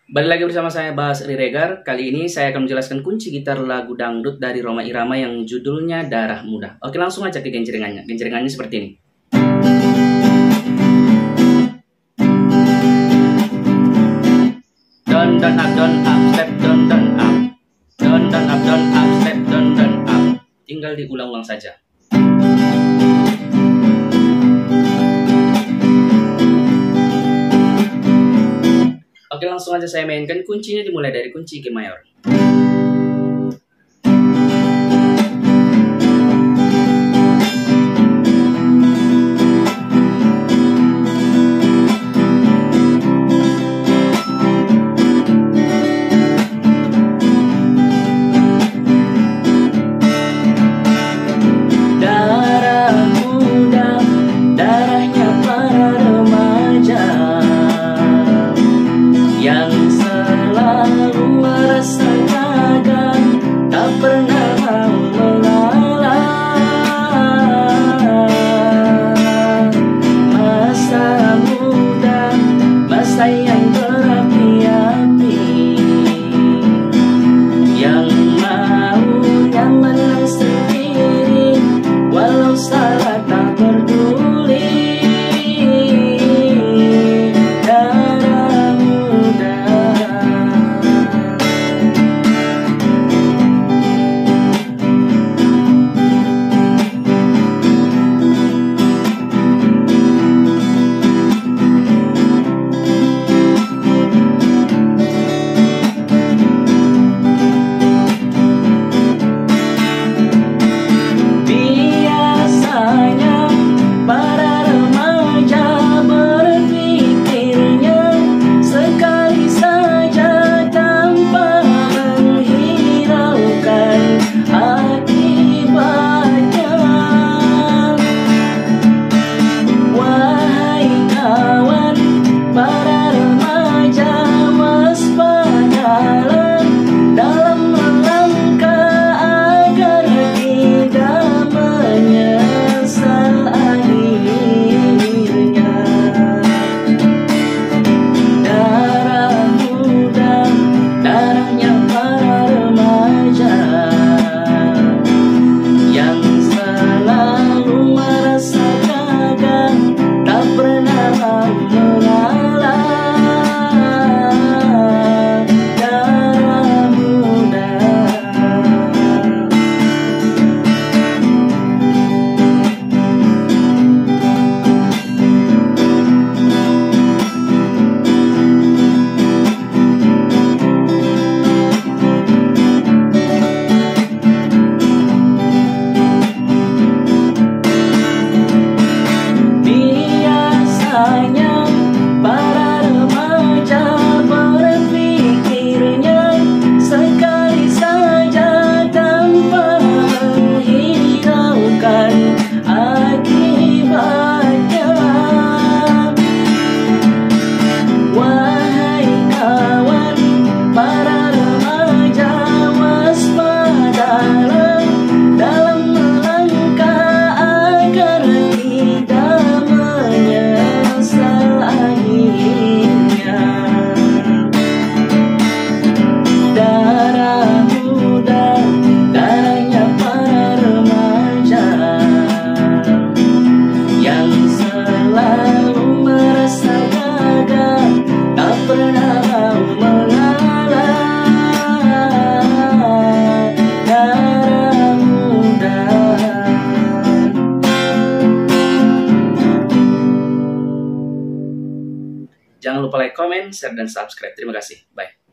Balik lagi bersama saya Bas Riregar. Kali ini saya akan menjelaskan kunci gitar lagu dangdut dari Rhoma Irama yang judulnya Darah Muda. Oke, langsung aja ke genjrengannya. Genjrengannya seperti ini. Don don up step don up. Don up step don up. Tinggal diulang-ulang saja. Oke, langsung aja saya mainkan. Kuncinya dimulai dari kunci G mayor. Darah muda, darahnya para remaja yang selalu merasa gagal, tak pernah mau mengalah. Masa muda, masa yang berapi-api, yang maunya menang sendiri, walau salah tak peduli. Jangan lupa like, comment, share, dan subscribe. Terima kasih. Bye.